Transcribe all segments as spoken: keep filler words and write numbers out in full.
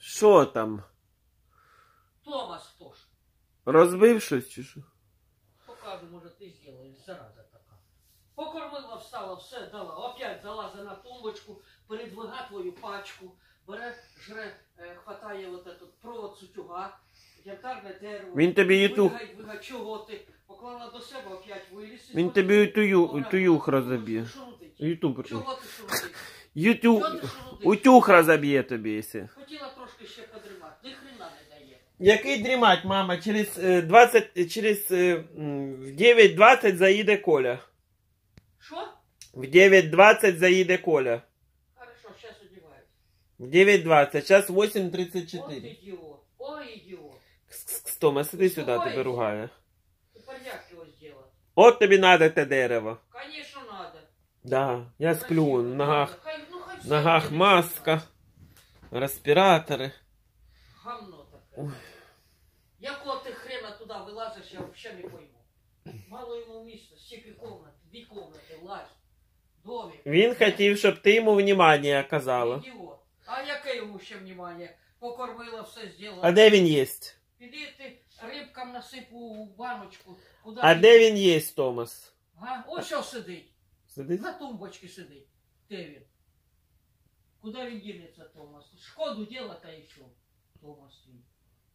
Що там? Томас хто ж? Розбив щось чи що? Покажу, може ти зробиш, зараза така. Покормила, встала, все дала. Опять залазить на тумбочку, передвига твою пачку, бере, жре, е, хватає от этот провод сутюга, янтарне дерево. Він тобі ютуб. Вигай, вигай, чого ти? Поклала до себе, опять виліз. Він тобі тую, туюх розоб'є. Ютуб. Чого ти шурудиш? Ютуб. Чого ти шурудиш? Утюг розоб'є тобі, якщо. Хотіла трошки ще подрімати, ні хрена не дає. Який дрімать, мама? Через е, двадцять, через е, м, в дев'ять двадцять заїде Коля. Що? В дев'ять двадцять заїде Коля. Хорошо, зараз одіваюсь. В дев'ять двадцять, зараз вісім тридцять От чотири. ідіот, ой ідіот. Кс-кс-кс, Тома, сиди сюди, Ой. тебе ругає. Тепер як його зробити? От тобі надо те дерево. Конечно, надо. Да, я сплю, Красиво, в ногах, Хай, ну, хай в все ногах буде. маска, респіратори. Гамно таке. Якого ти хрена туди вилазиш, я взагалі не пойму. Мало йому місця, стільки комнат, дві комнати, лазь, домик. Він хотів, щоб ти йому внимання оказала. Ідіот. А яке йому ще внимання? Покормила, все зробила. А де він є? Піди ти рибкам насипу у баночку. Куди А ти- де він є, Томас? Га? Ось що сидить. Сидить? На тумбочці сидить. Де він? Куди він дінеться, Томас? Шкоду діла та і що? Томас він.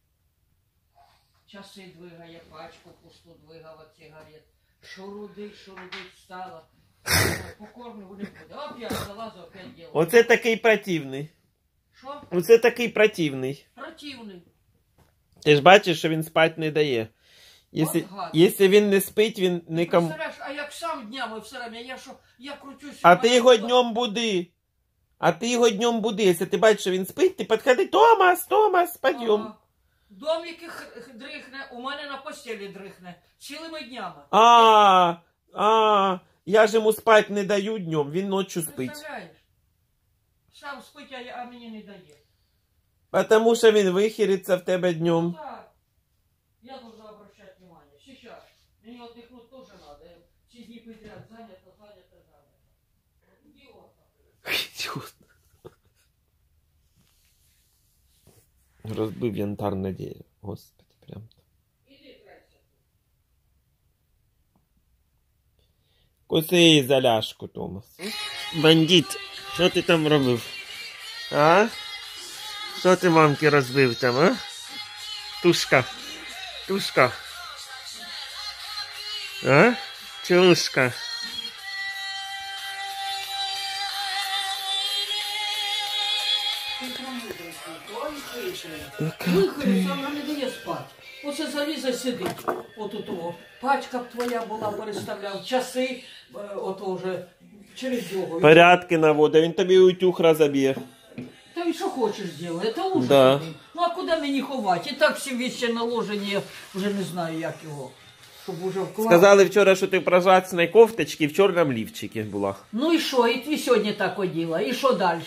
Часи двигає, пачку пусту двигав от сигарет. Шурудить, шурудить, встала. Покормлю, не буде. Опять залазу, опять діло. Оце такий противний. Що? Оце такий противний. Противний. Ти ж бачиш, що він спати не дає. Якщо, От гад. якщо він не спить, він нікому... Представляєш, а як сам днями все время, я що, я кручусь. А ти його днем буди. А ти його днем буди. Якщо ти бачиш, що він спить, ти підходи, Томас, Томас, підйом. Ага. Домики х- дрихне, у мене на постелі дрихне. Цілими днями. А, а, я ж йому спати не даю днем, він ночі спить. Представляєш? Сам спить, а, я- а мені не дає. Тому що він вихириться в тебе днем. Так. Я должна обращать внимание. Сейчас. Мне отдохнуть тоже надо. Я все дни подряд занято, занято, занято. Идиот. Идіот. Розбив янтарне дерево. Господи, прям. Иди, трайся. Коси за ляшку, Томас. Бандит, що ти там робив? А? Що ти мамки розбив там, а? Тушка. Тушка. А? Чушка. Вихориться, вона не дає спати. Оце залізе сидить. От у того. Пачка б твоя була, переставляв. Часи, е, ото вже через його. Порядки наводить, він тобі утюг розоб'є. Та й що хочеш зробити, це ужас. Да. блін. Ну а куди мені ховати? І так всі віщі наложені, я вже не знаю, як його. Щоб уже вкласти. Сказали вчора, що ти в прозрачній кофточці в чорному лівчикі була. Ну і що, і ти сьогодні так оділа, і що далі?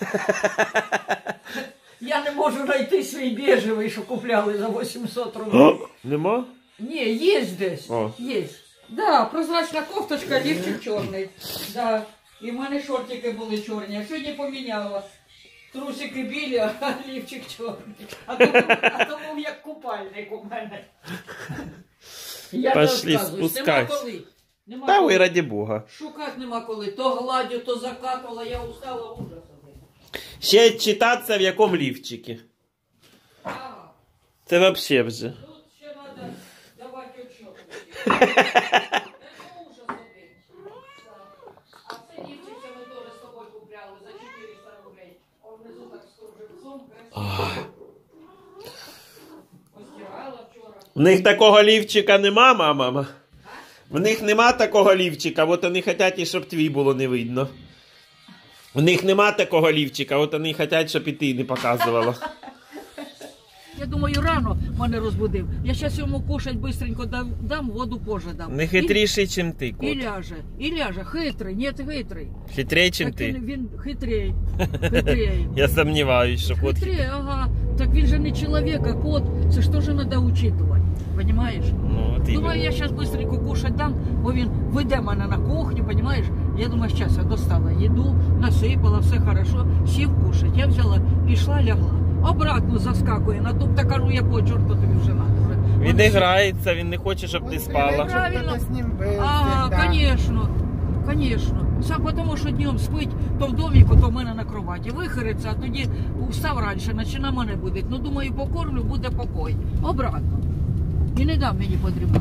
Я не можу знайти свій біжевий, що купляли за вісімсот рублів. Нема? Ні, є десь, О. є. Да, прозрачна кофточка, лівчик чорний. Да. І в мене шортики були чорні, а сьогодні поміняла. Трусики білі, а лівчик чорний. А тому, а тому як купальник у мене. Я Пошли, розказую, спускайся. нема коли. Нема Та коли. ви, раді Бога. Шукати нема коли. То гладю, то закатувала, я устала ужас. Ще читатися в якому лівчикі. А, Це вообще вже. тут ще треба давати отчет. Це ужас один. А це дівчинка ми теж з тобою купляли за чотириста рублей. А внизу так з кружевцом. Постирала вчора. В них такого лівчика нема, мама. В них нема такого лівчика, от вони хочуть, і щоб твій було не видно. В них нема такого лівчика, от вони хочуть, щоб і ти не показувала. Я думаю, рано мене розбудив. Я зараз йому кушать бистренько дам, дам, воду позже дам. Не хитріший, чим ти, І, і кот. ляже, і ляже. Хитрий, ні, хитрий. Хитрей, чим Так він, ти. він хитрий. Хитрий. Я сумніваюсь, що кот хитрий. Хитрий, ага. Так він же не чоловік, а кот. Це ж теж треба учитувати. Понимаєш? Ну, от Думаю, я зараз быстренько кушать дам, бо він веде мене на кухню, понимаєш? Я думаю, зараз я достала їду, насипала, все хорошо, сів кушать. Я взяла, пішла, лягла. обратно заскакує. На туб та кажу, якого чорта тобі вже надо. Він не грається, він не хоче, щоб ти спала. Правильно. С ним был Ага, всегда. конечно, конечно. Сам тому, що днем спить, то в доміку, то в мене на кроваті. Вихириться, а тоді встав раніше, наче на мене буде. Ну, думаю, покормлю, буде покой. Обратно. І не дам мені подрібати.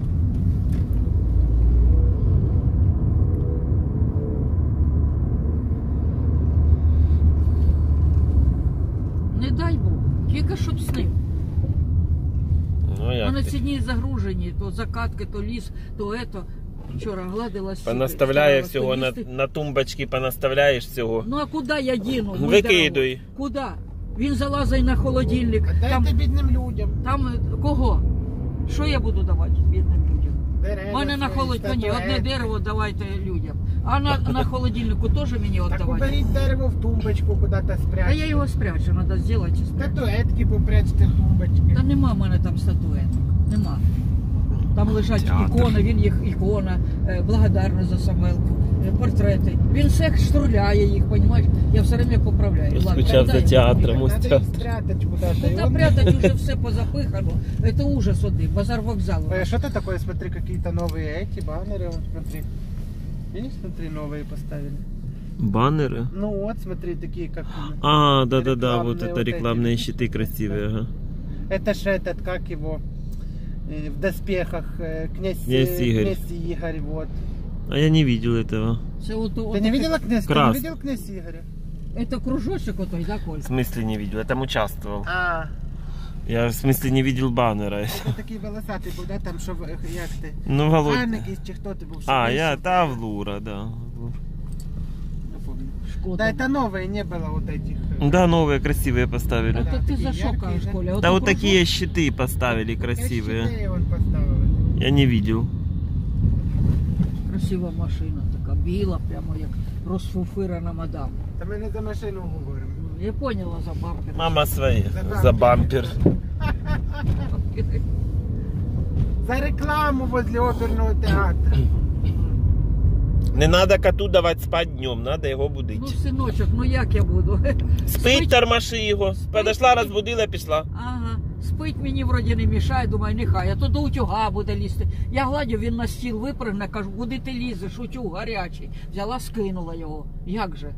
Не дай Бог, тільки щоб з ним. Ну, А як на ти? ці дні загружені, то закатки, то ліс, то ето. Вчора гладилась. Понаставляє вчора всього, на, розповісти. на тумбочки понаставляєш всього. Ну а куди я діну? мій Викидуй. дорогой? Куди? Він залазить на холодильник. Отдайте Там, бідним людям. там е, кого? Що я буду давати бідним людям? Дерева У мене на свої, холодильнику одне статуетки. дерево давайте людям. А на, на холодильнику теж мені Так віддавати? уберіть дерево в тумбочку, куди-то Та спрячьте. я його спрячу, треба зробити і спрячу. Статуетки попрячьте в тумбочки. Та нема в мене там статуеток. Нема. Там лежать Театр. ікони, він їх ікона, е, благодарна за Самвелку, е, портрети. Він все штурляє їх, розумієш? Я все время поправляю. Я Ладно, скучав за передай театром. мені. Ось Надо їх театр. спрятать куда-то. Ну И там он- прятать уже все позапыхано. Это ужас один, базар вокзал. Ой, а что ты такое, смотри, какие-то новые эти баннеры, вот смотри. Видишь, смотри, новые поставили. Баннери? Ну вот, смотри, такие как... А, да-да-да, Рекламные вот это вот рекламные эти. щиты красивые, ага. Это ж этот, как его, э, в доспехах, э, князь, Князь э, Игорь. князь Игорь, вот. А я не видел этого. Це от, Ты от, не видела князь? Ты Крас. не видел князь Игоря? Это кружочек отой, да, Коль? В смысле не видел? Я там участвовал. А, Я в смысле не видел баннера. это такий волосатий був, да, там, що, в- як ти? Ну, Володь. Хан якийсь, чи хто ти був? що А, вийшов? я, та Авлура, да. Не помню. Шкода. Да, это новые, не было вот этих. э, Да, новые красивые А поставили. то Да, ти за такі що яркі, кажеш, да. Коля? Да Ото вот кружок? такие щиты поставили я красивые. щитей он поставил. Я не видел. Красива машина така, біла, прямо як розфуфирана мадам. Та ми не за машину говоримо. Я поняла за бампер. Мама свои. За За бампер. За рекламу возле оперного театру. Не надо коту давать спать днем, надо его будить. Ну, синочок, ну як я буду? Спить, тормоши його. Подошла, розбудила, пішла. Ага, спить мені вроді не мішає, думаю, нехай, а то до утюга буде лізти. Я гладю, він на стіл випригне, кажу, куди ти лізеш, утюг гарячий. Взяла, скинула його. Як же?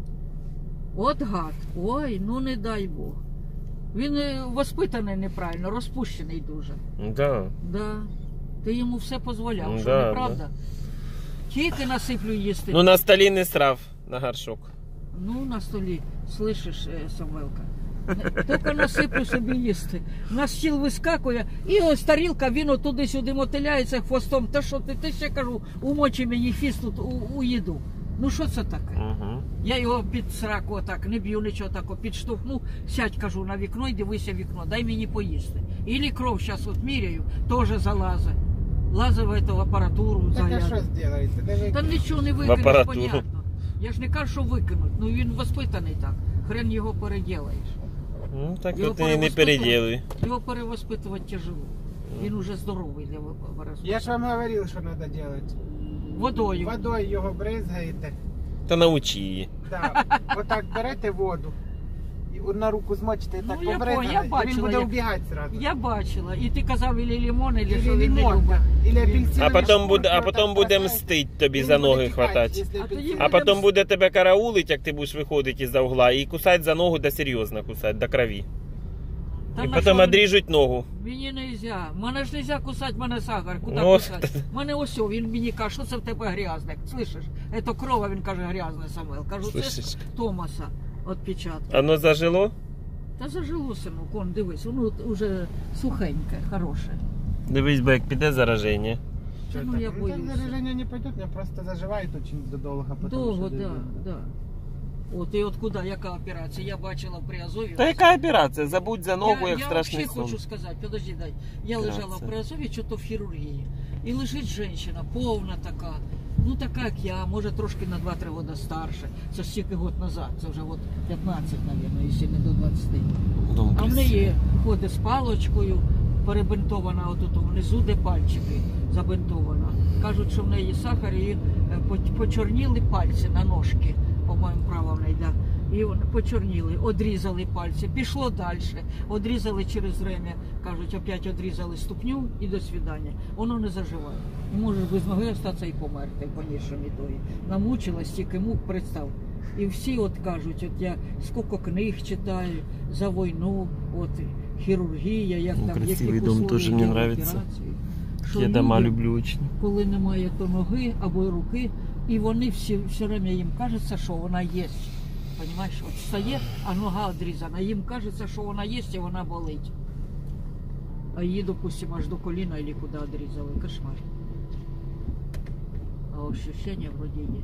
От гад. Ой, ну не дай Бог. Він е, воспитаний неправильно, розпущений дуже. Да. Да. Ти йому все дозволяв, Ну, що да, неправда? Тільки насиплю їсти. Ну на столі не срав на горшок. Ну, на столі, слышиш, е, Самвелка? Не- Тільки насиплю собі їсти. На стіл вискакує, і ось тарілка, він туди-сюди мотиляється хвостом. Та що ти, ти ще кажу, умочи мені фіст тут у, у їду. Ну що це таке? Угу. Я його під сраку отак, не б'ю нічого такого, підштовхну, сядь, кажу, на вікно і дивися в вікно, дай мені поїсти. Ілі кров зараз от міряю, теж залазить. Лазить в эту апаратуру, Так а загляд. що зробите? Не ви- Та нічого не В викинуть, апаратуру. понятно. Я ж не кажу, що викинуть. Ну він воспитаний так. Хрен його переділаєш. Ну так Його от і не перевоспитувати- переділуй. Його перевоспитувати тяжело. Він уже здоровий для воспитання. Я ж вам говорив, що треба робити. Водою. Водою його бризгаєте. Та научи її. Да. Отак берете воду. І на руку змочите і так Ну, я побризгали, поняла, я і він бачила, буде як- убігати зразу. Я бачила. І ти казав, ілі лимон, ілі Или що він не лимон, любить. да. Или апельсиновий А потім шкурки буде, а отак потім буде бросаєте. мстить тобі Він за буде ноги тікати, хватати. якщо А тоді апельсиновий. А потім буде тебе караулить, як ти будеш виходити із-за угла, і кусати за ногу, да серйозно кусати, до крові. Та І на потім що він- одріжуть ногу. Мені не можна. Мене ж не можна кусати, мене сахар. Куди Ну, кусати? Мене ось, о, він мені каже, що це в тебе грязне. Слышиш? Це кров, а він каже, грязне, Самвел. Кажу, це Слышиш? з Томаса відпечатки. Оно зажило? Та зажило, синок, он, дивись, воно уже сухеньке, хороше. Дивись, бо як піде зараження. Та ну так? я Ну, боюся. так заражение не пойдет, мне просто заживает очень долго. потому Довго, что да, дойдет. да. От і от куди, яка операція? Я бачила при Азові. Та яка операція? Забудь за ногу, я, як я страшний взагалі сон. хочу сказати, подожди, дай. Я лежала Операція. при Азові, що то в хірургії. І лежить жінка, повна така. Ну така, як я, може трошки на два-три роки старше. Це ж стільки років назад, це вже от п'ятнадцять, мабуть, якщо не до двадцяти. Ну, А в неї ходить з палочкою, перебинтована отут внизу, де пальчики забинтована. Кажуть, що в неї сахар і е, по- почорніли пальці на ножки, по-моєму, права в неї, да. І вони почорніли, одрізали пальці, пішло далі, одрізали через время, кажуть, опять одрізали ступню і до свидання. Воно не заживає. Можеш без ноги остатися і померти, звісно, ітогі. Намучилась, стільки мук, представ. І всі от кажуть, от я скільки книг читаю за війну, от хірургія, як Ну, там, красивий які дом условия теж мені є нравиться. операції. Що Я дома люди, люблю очень. коли немає то ноги або руки, і вони всі, все время їм кажеться, що вона є. Понимаєш, от встає, а нога відрізана. Їм кажеться, що вона є і вона болить. А її, допустимо, аж до коліна або куди відрізали. Кошмар. А ощущення вроді є.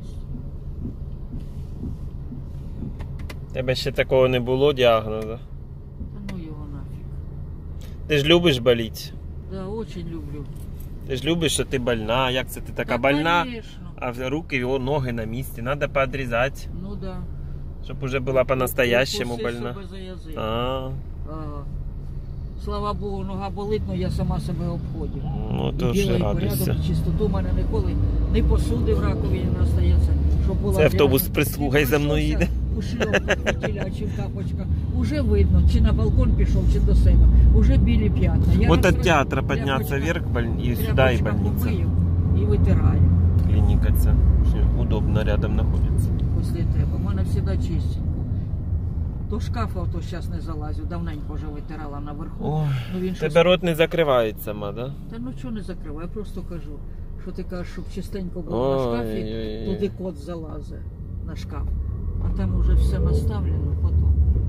Тебе ще такого не було діагнозу? Та ну його нафіг. Ти ж любиш боліти? Да, очень люблю. Ти ж любиш, що ти больна, як це ти така Та, больна, конечно. а руки, його ноги на місці, треба поодрізати, Ну да. щоб уже була по-настоящему Укуси больна. себе за язик. А, Ага. Слава Богу, нога болить, але я сама себе обходжу. ну І то вже білий радуйся. порядок, чистоту в мене ніколи не посуди в раковині не остається. Щоб була Це автобус грязна. з прислугою за мною їде. У шльопках, фітіля чи в тапочках. Уже видно, чи на балкон пішов, чи до себе. Уже білі п'ятна. Я Вот раз от театра тряпочка- подняться вверх боль- и сюда и тряпочка больница. помию і витираю Клиника це удобно рядом находится. після тебе. У мене завжди чистенько. До шкафа то зараз не залазю, давненько вже витирала наверху. Ой, Ну, він щось- тебе рот не закриває сама, да? Та ну чого не закриваю, я просто кажу, що ти кажеш, щоб чистенько було на шкафі, Ой-ой-ой. туди кот залазить на шкаф. А там уже все наставлено потім.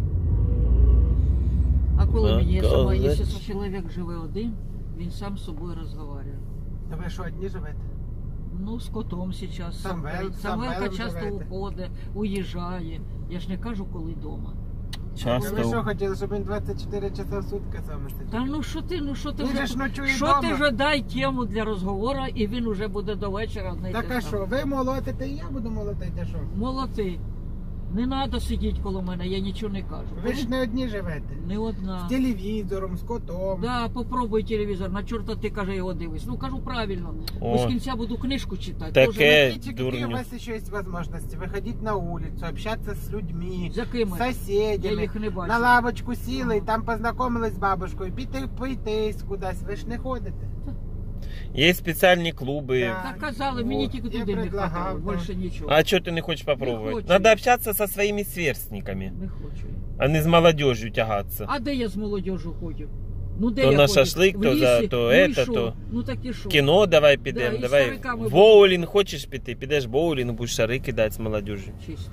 А коли А, мені я сама, казать. якщо чоловік живе один, він сам з собою розмовляє. Та ви що, одні живете? Ну, з котом зараз. Самвел- Самвелка Самвелом часто живете. уходить, уїжджає. Я ж не кажу, коли вдома. Ви що Часто. хотіли, щоб він двадцять чотири часа в сутки з вами сидів? Та ну що ти, ну що ти Він же вже, ж ночує що вдома. ти вже дай тему для розговору, і він уже буде до вечора одне й Так те а саме. що, ви молотите, і я буду молотити, а що? Молодці. Не треба сидіти коло мене, я нічого не кажу. Ви ж не одні живете. Не одна. З телевізором, з котом. Да, попробуй телевізор, на чорта ти, каже, його дивись. Ну, кажу правильно, О. бо з кінця буду книжку читати. Таке. Тоже Смотрите, какие дурню. у вас еще есть возможности. Выходить на улицу, общаться с людьми, За ким? с Я соседями. їх не бачу. На лавочку сіли, там познайомились з бабушкою, піти пойтись кудись, ви ж не ходите. Є спеціальні клуби. Да. Так казали, мені От, тільки я туди не предлагав, хватало, да. більше нічого. А чого ти не хочеш Не попробувати? хочу. Надо общаться со своими сверстниками, Не хочу. а не з молодежью тягатися. А де я з молодежю ходжу? Ну, де То я на ходжу? шашлик, В то за- лісі? то Ну, і ето, що? то- Ну так і що? Кіно давай підемо, Да, і давай. стариками В будемо. боулінг хочеш піти? Підеш в боулінг, будеш шари кидати з молодежю. Чисто.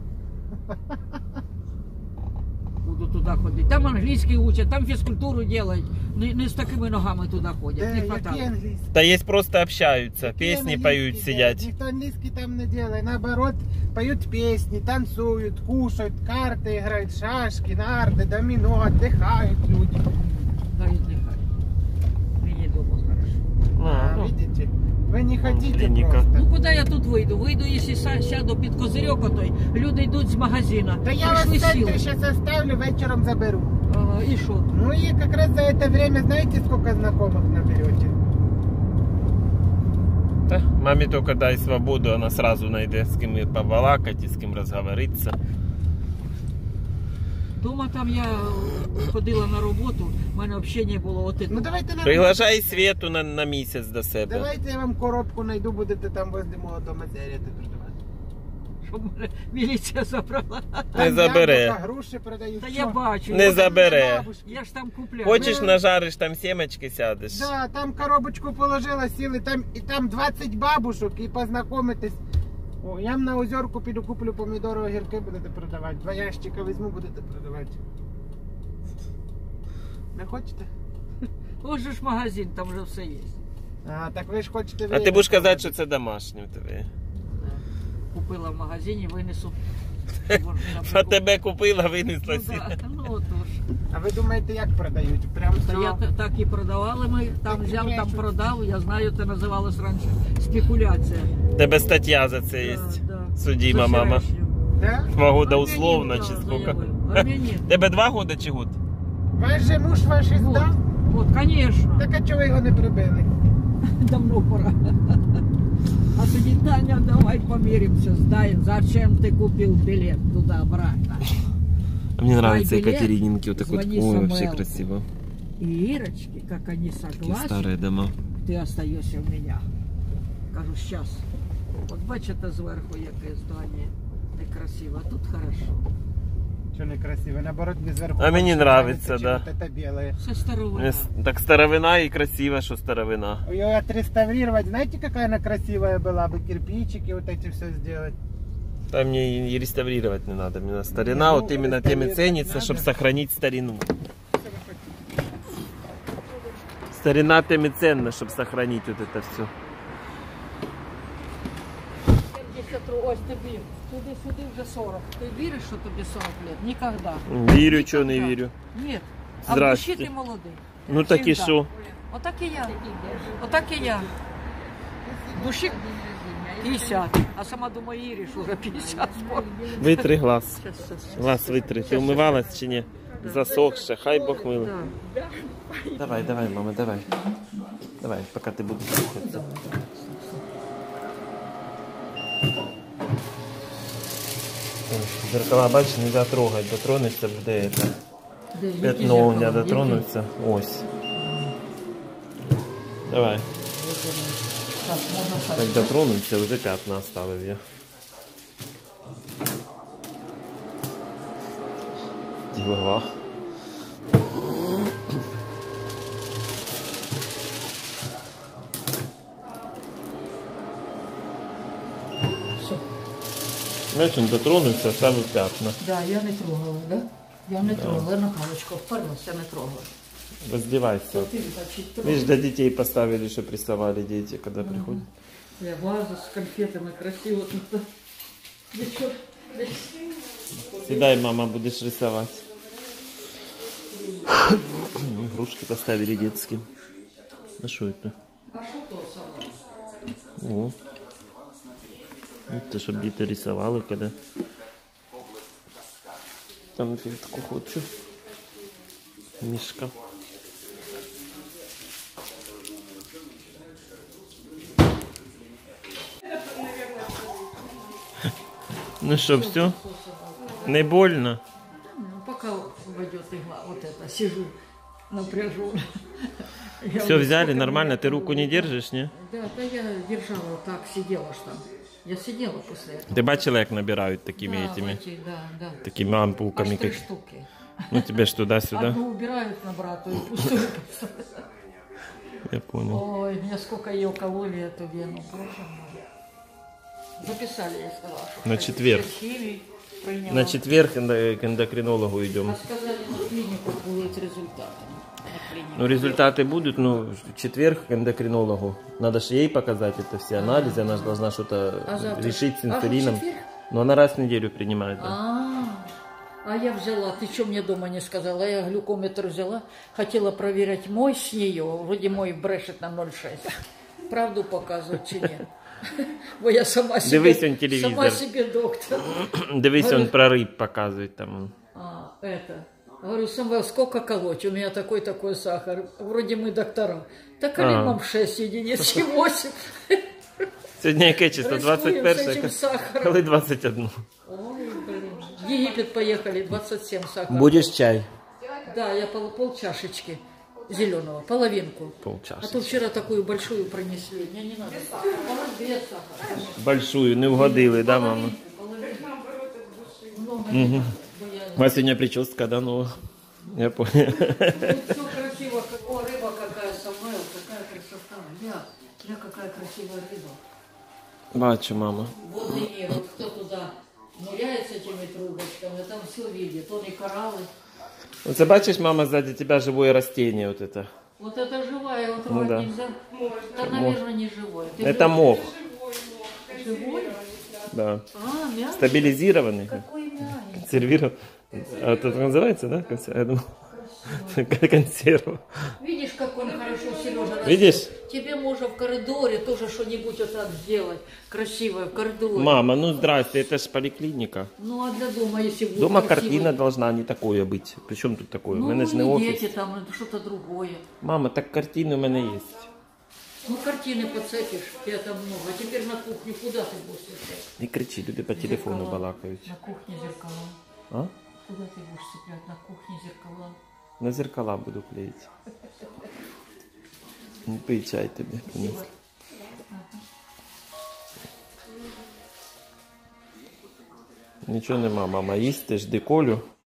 Буду туди ходити. Там англійський учать, там фізкультуру роблять. Не, не з такими ногами туди ходять. Де, не які хватає. англійські? Та є просто общаються, Які пісні англійські поють, делают? сидять. Ніхто англійський там не делает. Наоборот, поют песни, танцуют, кушают, карты играют, шашки, нарды, домино, отдыхают люди. Хай віддихає. Мені дома хорошо. А, Ну, видите? Вы не хотите клиника. просто. Ну куди я тут вийду? Вийду, якщо са- сяду під козирьок отой, люди йдуть з магазина. Да я вас Прийшли в центре сіли. сейчас оставлю, вечером заберу. Ага, і що? Ну и как раз за это время, знаете, сколько знакомых наберете? Та, мамі тільки дай свободу, вона сразу знайде з ким побалакати, з ким розговоритися. Дома там я ходила на роботу, в мене взагалі не було от Ну давайте нам... Приглашай Світу на, на місяць до себе. Давайте я вам коробку найду, будете там возле мого дома сигарети продавати. щоб мене міліція забрала. Не забере. яблука, груші продають. Та Що? я бачу. Не я- забере. Бабушки. Я ж там купляю. Хочеш Ми- нажариш там сімечки, сядеш. Да, там коробочку положила, сіли, там, і там двадцять бабушок, і познайомитись. О, я вам на озерку піду куплю помідори, огірки будете продавати. Два ящика візьму, будете продавати. Не хочете? Ось же ж магазин, там вже все є. А, так ви ж хочете... А ти будеш казати, що це домашнє в тебе. Купила в магазині, винесу. щоб вони на А прикуп- тебе купила, Ну, винесла сі. да, ну отож. А ви думаєте, як продають? Прям Та я все... та- так і продавали ми, там Так і взяв, там брешуть. продав. Я знаю, це називалось раніше спекуляція. Тебе стаття за це є. Да, да. Судима, За мама. вчорашню. Да? Два года А условно, мені- чи Да, сколько? заявив. А мені? Тебе два года чи год? Ваш же муж ваш Вот, здав? вот, конечно. Так а чого ви його не прибили? Давно пора. А тоді, Таня, давай помиримся, сдай, зачем ты купил билет туда-обратно? А мне нравится билет, Екатерининки, вот такой, звони ой, вообще Самуэлу. красиво. И Ирочки, как они Такие согласны, старые дома. ты остаешься у меня. Кажу, сейчас. От бачите зверху, яке здання некрасиве, а тут хорошо. Что некрасиво, наоборот, мне сверху. А мне больше нравится, чем да. Вот это белое. Все старовина. Мне с- Так старовина и красиво, что старовина. Ее отреставрировать, знаете, какая она красивая была бы, кирпичики вот эти все сделать. Там мне и реставрировать не надо. Мне старина Ну, вот именно тем и реставрировать ценится, надо. чтобы сохранить старину. Старина тем и ценна, чтобы сохранить вот это все. сімдесят, ось тобі, туди-сюди вже сорок. Ти віриш, що тобі сорок лет? Ніколи. Вірю, чого не вірю. Ні. А в Здрасте. душі ти молодий. Ну так і Всегда. що? Отак і я. Отак і я. В душі п'ятдесят. А сама думаю, Іриш, уже п'ятдесят скоро. Витри глаз. Щас, щас, щас. Глаз витри. Ти вмивалась чи ні? Засохше, хай Бог милий. Да. Давай, давай, мама, давай. Давай, поки ти будеш рухатися. Зеркала, бачиш, не можна трогати, дотронешся, буде это. Де, які Пятно у меня зеркала? дотронуться. Ось. Давай. Які? Так, можна так. Так дотронуться, вже пятна оставив я. Ділова. Все. Знаєш, він дотронувся, оставив пятна. Да, я не трогала, да? Я не трогала, я на палочку вперлась, я не трогала. Роздівайся. Ты, значит, трогала. Видишь, для детей поставили, что приставали дети, когда приходят. Я вазу с конфетами красиво тут. Да чё? Да Седай, мама, будешь рисовать. Игрушки поставили детские. А что это? А что то самое? О. Это чтобы дети рисовали, когда... Там фигурку хочу. Мишка. Ну что, все? Не больно? Ну, пока войдет игла, вот это, сижу, напряжу. Я Все уже взяли, сколько нормально? меня Ты руку не трогали. держишь, не? Да, да я держала вот так, сидела ж там. Я сидела после этого. Ты бачила, як набирають такими Да, этими, эти, да, да. такими ампулками, Аж три как... штуки. Ну тебе ж туда-сюда. Одну убирают на брату и пустую. Я понял. Ой, меня сколько ее кололи, эту вену, боже мой. Записали, я сказала, что... На четверг. химии приняла. На четверг эндо- к эндокринологу А идем. сказали, на клинику будут результаты. На клинику. Ну, результаты будут, но в четверг к эндокринологу. Надо же ей показать это все анализы, она же должна что-то А завтра? решить с А, в инсулином. четверг? Но она раз в неделю принимает. Да. А, а я взяла, ты что мне дома не сказала? Я глюкометр взяла, хотела проверять мой с нее, вроде мой брешет на ноль шесть. Правду показывать чи нет? Бо я сама себе, Дивись он телевизор. сама себе доктор. Дивись, он про рыб показывает там. А, это. Говорю, Самвел, сколько колоть? У меня такой-такой сахар. Вроде мы доктора. Так А. рыбам шесть единиц и восемь. Сьогодні яке число? двадцять Рискуем с этим перше, сахаром. коли двадцять одне. Ой, блин. В Египет поехали, двадцать семь сахар. Будешь чай? Да, я пол, пол чашечки зеленого, половинку. Полчаса. А то вчера такую большую принесли. Мне не надо. Положь две сахара. Большую, не угодили, да, мама? Половинку. Много не надо, бо я- У вас сегодня прическа, да, новая? Я понял. Тут все красиво, какая рыба, какая Самвел, какая красота. Ля, ля, какая красивая рыба. Бачу, мама. Водный мир, вот кто туда ныряет с этими трубочками, там все видит. Он и кораллы. Оце бачиш, мама, сзади тебя живое растение вот это. Вот это живая, вот Ну рвать да. нельзя. Это, наверное, не живое. Ты Это мох, живой? да. А, мягкий. Стабилизированный, Какой мягкий. консервированный. А это называется, да? консер- Я думал, консерва. Видишь, как он хорошо, Сережа, растет? Видишь? Тебе можно в коридоре тоже что-нибудь вот так сделать. Красивое в коридоре. Мама, ну здрасте, это ж поликлиника. Ну, а для дома, если будет Дома красиво. картина должна не такое быть. Причем тут такое? У Ну, мене ж не не офіс. дети там, это что-то другое. Мама, так картини у мене є. Ну, картины подцепишь, тебя там много. А теперь на кухню куда ты будешь цеплять? Не кричи, люди по телефону Зеркала. балакають. На кухне зеркала. А? Куда ты будешь цеплять? На кухне зеркала. На зеркала буду клеїти. Ну, пий чай тобі. принесла. Нічого нема, мама, їсти, жди Колю.